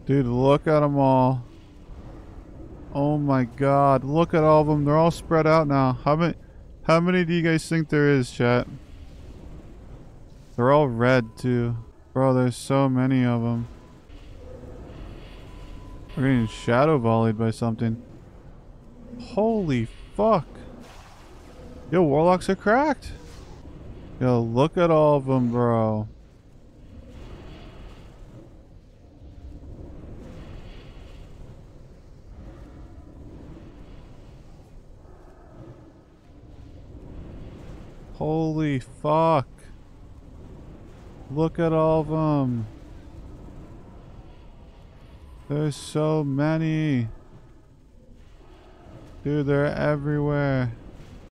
Dude, look at them all. Oh my god, look at all of them. They're all spread out now. How many do you guys think there is, chat? They're all red too. Bro, there's so many of them. We're getting shadow volleyed by something. Holy fuck. Yo, warlocks are cracked. Yo, look at all of them, bro. Holy fuck. Look at all of them. There's so many. Dude, they're everywhere.